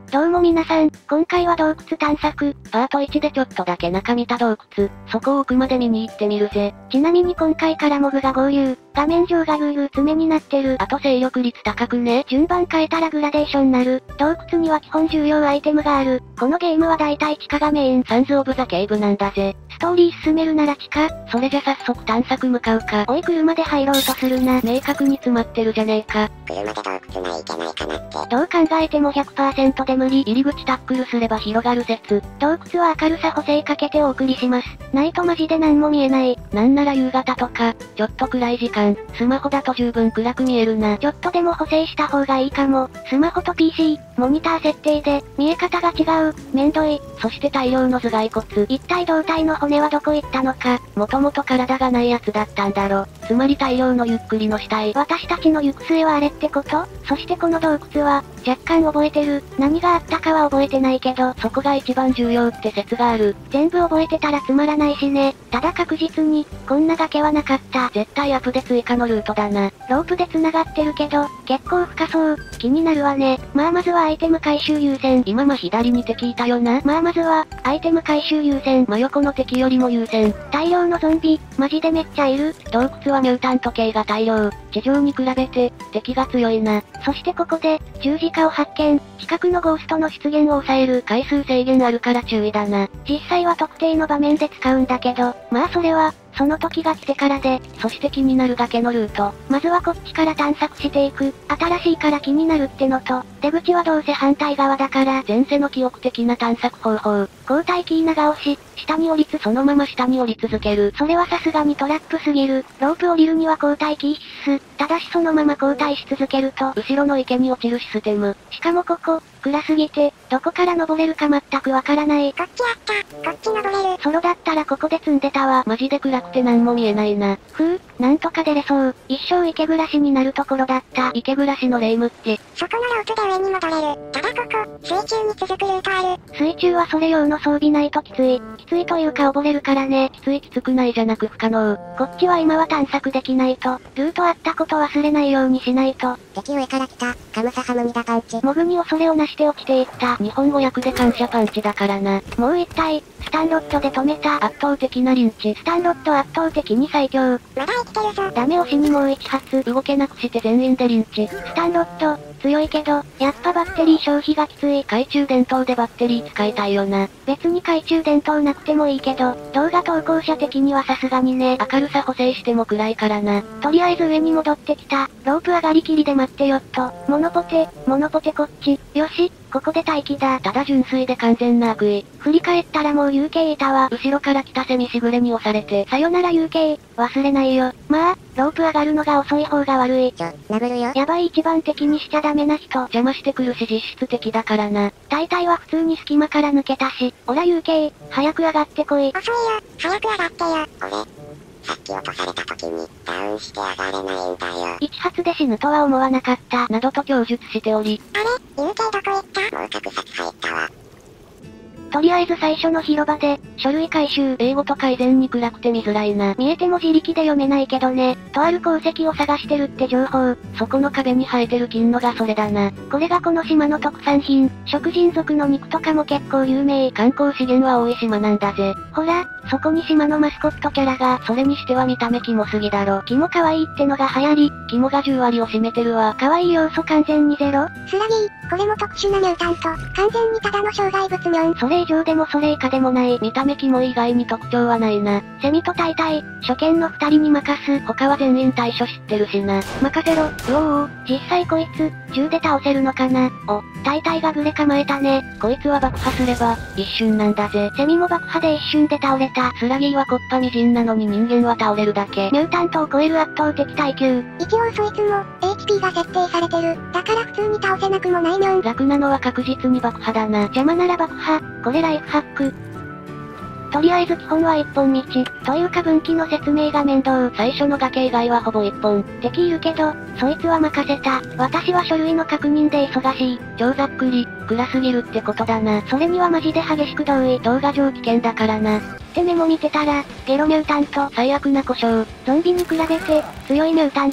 どうも皆さん、今回は洞窟探索。 パート1でちょっとだけ中見た洞窟。そこを奥まで見に行ってみるぜ。 ちなみに今回からモブが合流。画面上がぐーぐー爪になってる。 あと勢力率高くね。 順番変えたらグラデーションなる。洞窟には基本重要アイテムがある。このゲームは大体地下がメイン。 サンズ・オブ・ザ・ケイブなんだぜ。 ストーリー進めるなら地下。 それじゃ早速探索向かうか。 おい車で入ろうとするな。 明確に詰まってるじゃねえか。 車で洞窟ないけないかなって。 どう考えても 100% で無理。 入り口タックルすれば広がる説。 洞窟は明るさ補正かけてお送りします。ないとマジで何も見えない。 なんなら夕方とか、ちょっと暗い時間、スマホだと十分暗く見えるな。 ちょっとでも補正した方がいいかも。スマホと PC、モニター設定で、見え方が違う。めんどい。 そして大量の頭蓋骨。 一体胴体の骨はどこ行ったのか。 もともと体がないやつだったんだろ。つまり大量のゆっくりの死体。 私たちの行く末はあれってこと？そしてこの洞窟は、若干覚えてる。何があったかは覚えてないけど、 そこが一番重要って説がある。 全部覚えてたらつまらないしね。ただ確実に、こんな崖はなかった。 絶対アップで追加のルートだな。 ロープで繋がってるけど、結構深そう。気になるわね。まずはアイテム回収優先。 今左に敵いたよな。 まずは、アイテム回収優先。 真横の敵よりも優先。 大量のゾンビ、マジでめっちゃいる。 洞窟はミュータント系が大量。地上に比べて、敵が強いな。 そしてここで、十字架を発見。近くのゴーストの出現を抑える。 回数制限あるから注意だな。 実際は特定の場面で使うんだけど、それは、その時が来てからで、 そして気になる崖のルート。 まずはこっちから探索していく。新しいから気になるってのと、出口はどうせ反対側だから、 前世の記憶的な探索方法。 交代キー長押し、下に降りつそのまま下に降り続ける。 それはさすがにトラップすぎる。ロープ降りるには交代キー必須。ただしそのまま交代し続けると、 後ろの池に落ちるシステム。 しかもここ、暗すぎて、どこから登れるか全くわからない。 こっちあった。こっち登れる。 ソロだったらここで積んでたわ。 マジで暗くて何も見えないな。 なんとか出れそう。一生池暮らしになるところだった。 池暮らしのレイムって。 そこのロープで上に戻れる。ただここ、水中に続くルートある。 水中はそれ用の装備ないときつい。きついというか溺れるからね。 きつくないじゃなく不可能。 こっちは今は探索できないと。ルートあったこと忘れないようにしないと。 敵上から来た。カムサハムニダパンチ。 モブに恐れをなして落ちていった。 日本語訳で感謝パンチだからな。 もう一体、スタンロットで止めた。 圧倒的なリンチ。 スタンロット圧倒的に最強。 まだ生きてるぞ。 ダメ押しにもう一発。 動けなくして全員でリンチ。 スタンロット、強いけど、やっぱバッテリー消費がきつい。 懐中電灯でバッテリー使いたいよな。 別に懐中電灯なくてもいいけど、動画投稿者的にはさすがにね。 明るさ補正しても暗いからな。 とりあえず上に戻ってきた。ロープ上がりきりで待ってよっと。モノポテこっち。よし、ここで待機だ。 ただ純粋で完全な悪意。 振り返ったらもう UK いたわ。 後ろから来たセミしぐれに押されて。 さよなら UK、忘れないよ。ロープ上がるのが遅い方が悪い。 殴るよ。 やばい一番敵にしちゃダメな人。 邪魔してくるし実質的だからな。 大体は普通に隙間から抜けたし。オラ UK、早く上がってこい。 遅いよ、早く上がってよ。俺、さっき落とされた時に、ダウンして上がれないんだよ。 一発で死ぬとは思わなかった。 などと供述しており。 あれ ?UK どこ行った？もう格殺入ったわ。 とりあえず最初の広場で、書類回収。 英語と改善に暗くて見づらいな。 見えても自力で読めないけどね。とある鉱石を探してるって情報。 そこの壁に生えてる金のがそれだな。 これがこの島の特産品。食人族の肉とかも結構有名。 観光資源は多い島なんだぜ。 ほら、そこに島のマスコットキャラが。 それにしては見た目キモすぎだろ。 キモ可愛いってのが流行り。 キモが10割を占めてるわ。 可愛い要素完全にゼロ。 スラギー、これも特殊なミュータント。完全にただの障害物ミョン。 それ以上でもそれ以下でもない。 見た目キモ以外に特徴はないな。 セミと大体、初見の二人に任す。 他は全員対処知ってるしな。 任せろ。実際こいつ、銃で倒せるのかな。大体がグレ構えたね。 こいつは爆破すれば、一瞬なんだぜ。 セミも爆破で一瞬で倒れた。 スラギーはコッパみじんなのに人間は倒れるだけ。 ミュータントを超える圧倒的耐久。 一応そいつも、HP が設定されてる。だから普通に倒せなくもないミョン。 楽なのは確実に爆破だな。 邪魔なら爆破。これライフハック。とりあえず基本は一本道。というか分岐の説明が面倒。 最初の崖以外はほぼ一本。 敵いるけど、そいつは任せた。私は書類の確認で忙しい。 超ざっくり、暗すぎるってことだな。 それにはマジで激しく同意。 動画上危険だからな。 ってメモ見てたら、ゲロミュータント。 最悪な故障。 ゾンビに比べて、強いミュータント。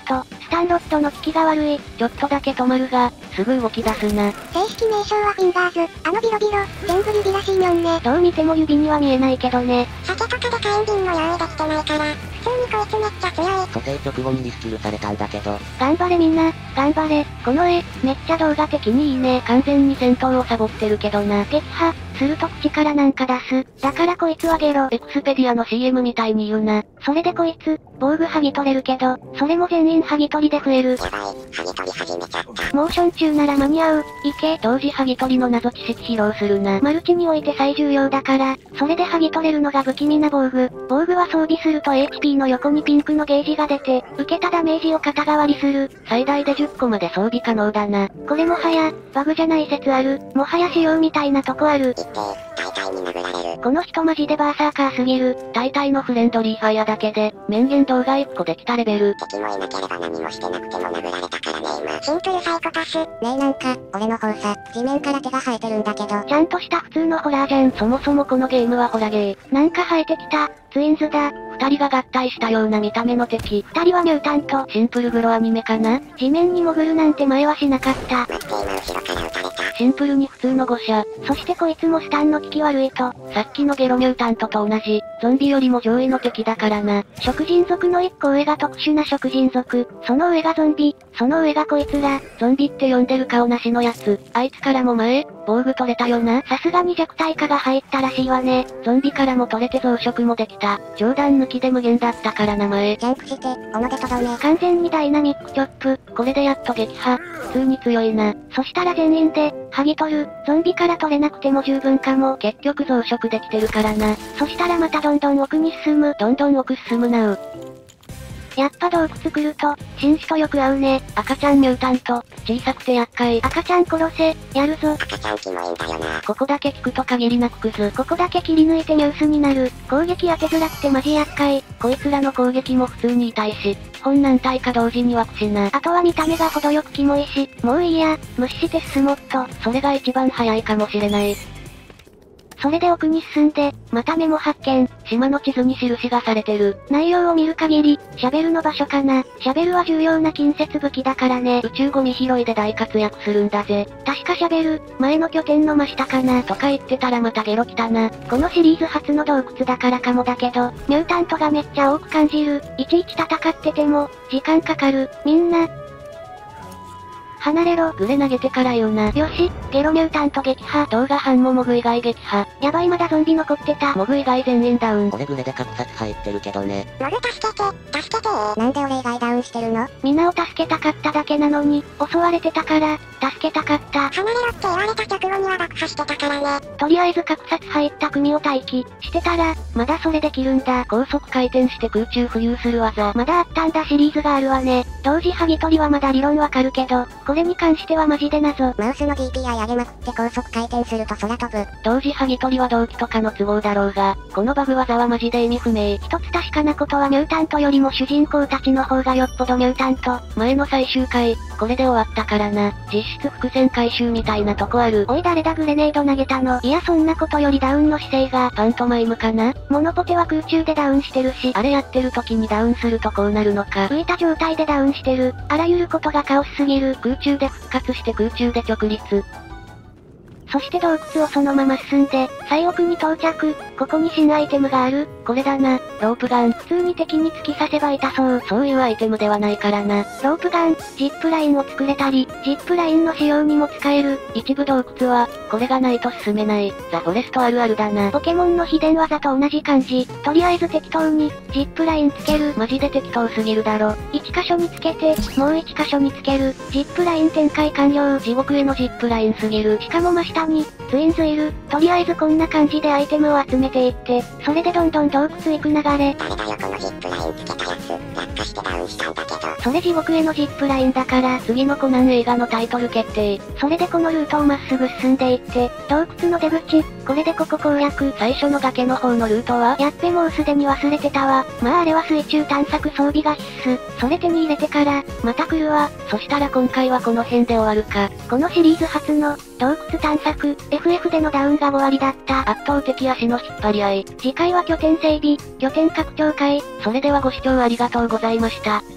スタンロットの効きが悪い。 ちょっとだけ止まるが、すぐ動き出すな。 正式名称はフィンガーズ。ビロビロ。全部指らしいみょんね。 どう見ても指には見えないけどね。 酒とかで火炎瓶の用意できてないから、普通にこいつめっちゃ強い。 蘇生直後にリスキルされたんだけど。 頑張れみんな、頑張れ。この絵、めっちゃ動画的にいいね。 完全に戦闘をサボってるけどな。 撃破、すると口からなんか出す。だからこいつはゲロ。 エクスペディアの CM みたいに言うな。 それでこいつ、防具剥ぎ取れるけど、それも全員剥ぎ取りで増える。 やばい、剥ぎ取り始めちゃった。 モーション中なら間に合う。いけ。 同時剥ぎ取りの謎知識披露するな。 マルチにおいて最重要だから、それで剥ぎ取れるのが不気味な防具。防具は装備すると HP の横にピンクのゲージが出て、受けたダメージを肩代わりする。 最大で10個まで装備可能だな。 これもはや、バグじゃない説ある。もはや仕様みたいなとこある。 大体に殴られる。 この人マジでバーサーカーすぎる。 大体のフレンドリーファイアだけで、面言動画1個できたレベル。 敵もいなければ何もしてなくても殴られたからね今。シンプルサイコパス。ねえなんか、俺の方さ、地面から手が生えてるんだけど。 ちゃんとした普通のホラーじゃん。 そもそもこのゲームはホラゲー。 なんか生えてきた。ツインズだ。 二人が合体したような見た目の敵。 二人はミュータント。 シンプルグロアニメかな？ 地面に潜るなんて前はしなかった。 待って今後ろから撃たれた。 シンプルに普通の誤射。 そしてこいつもスタンの効き悪いと。 さっきのゲロミュータントと同じ、ゾンビよりも上位の敵だからな。 食人族の一個上が特殊な食人族。その上がゾンビ。その上がこいつら。 ゾンビって呼んでる顔なしのやつ。あいつからも前、防具取れたよな。 さすがに弱体化が入ったらしいわね。 ゾンビからも取れて増殖もできた。冗談抜きで無限だったから名前。 ジャンプして、おのでとどめ。 完全にダイナミックチョップ。 これでやっと撃破。普通に強いな。 そしたら全員で、剥ぎ取る。ゾンビから取れなくても十分かも。 結局増殖できてるからな。 そしたらまたどんどん奥に進む。 どんどん奥進むなう。 やっぱ洞窟来ると、紳士とよく合うね。 赤ちゃんミュータント、小さくて厄介。 赤ちゃん殺せ、やるぞ。 赤ちゃんキモいんだよな。 ここだけ聞くと限りなくクズ。 ここだけ切り抜いてニュースになる。攻撃当てづらくてマジ厄介。 こいつらの攻撃も普通に痛いし、本何体か同時に湧くしな。 あとは見た目が程よくキモいし、もういいや、無視して進もっと。 それが一番早いかもしれない。 それで奥に進んで、またメモ発見。 島の地図に印がされてる。 内容を見る限り、シャベルの場所かな。シャベルは重要な近接武器だからね。 宇宙ゴミ拾いで大活躍するんだぜ。 確かシャベル、前の拠点の真下かな。 とか言ってたらまたゲロ来たな。 このシリーズ初の洞窟だからかもだけど、ミュータントがめっちゃ多く感じる。いちいち戦ってても、時間かかる。みんな、離れろ。 グレ投げてから言うな。 よし、ゲロミュータント撃破。 動画班もモグ以外撃破。 やばいまだゾンビ残ってた。 モグ以外全員ダウン。 俺グレで格殺入ってるけどね。 モグ助けて、助けてなんで俺以外ダウンしてるの？ 皆を助けたかっただけなのに、襲われてたから、助けたかった。 離れろって言われた直後には爆破してたからね。 とりあえず格殺入った組を待機してたら、まだそれできるんだ。 高速回転して空中浮遊する技。 まだあったんだシリーズがあるわね。同時剥ぎ取りはまだ理論わかるけど、これに関してはマジで謎。 マウスの DPI 上げまくって高速回転すると空飛ぶ。 同時剥ぎ取りは同期とかの都合だろうが、このバグ技はマジで意味不明。 一つ確かなことはミュータントよりも主人公たちの方がよっぽどミュータント。 前の最終回、これで終わったからな。実質伏線回収みたいなとこある。 おい誰だグレネード投げたの。いやそんなことよりダウンの姿勢が。 パントマイムかな。 モノポテは空中でダウンしてるし。 あれやってる時にダウンするとこうなるのか。 浮いた状態でダウンしてる。あらゆることがカオスすぎる。 空中で復活して空中で直立。 そして洞窟をそのまま進んで、最奥に到着。ここに新アイテムがある。 これだな、ロープガン。 普通に敵に突き刺せば痛そう。 そういうアイテムではないからな。 ロープガン、ジップラインを作れたり、ジップラインの使用にも使える。 一部洞窟は、これがないと進めない。ザ・フォレストあるあるだな。 ポケモンの秘伝技と同じ感じ。とりあえず適当に、ジップラインつける。 マジで適当すぎるだろ。 一箇所につけて、もう一箇所につける。ジップライン展開完了。 地獄へのジップラインすぎる。 しかも真下に、ツインズいる。とりあえずこんな感じでアイテムを集めていって、それでどんどん洞窟行く流れ。 誰だよこのジップラインつけたやつ。落下してダウンしたんだけど。 それ地獄へのジップラインだから、 次のコナン映画のタイトル決定。 それでこのルートをまっすぐ進んでいって、洞窟の出口、これでここ攻略。 最初の崖の方のルートはやっべもうすでに忘れてたわ。まああれは水中探索装備が必須。それ手に入れてから、また来るわ。 そしたら今回はこの辺で終わるか。 このシリーズ初の、洞窟探索、FF でのダウンが終わりだった。 圧倒的足の引っ張り合い。 次回は拠点整備、拠点拡張会。 それではご視聴ありがとうございました。